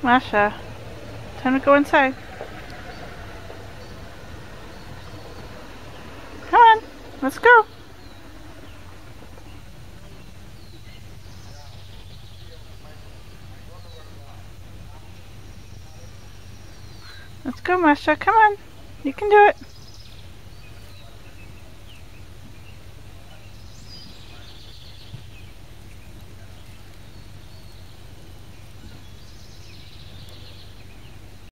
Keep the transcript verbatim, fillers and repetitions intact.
Masha, time to go inside. Come on, let's go. Let's go, Masha. Come on. You can do it.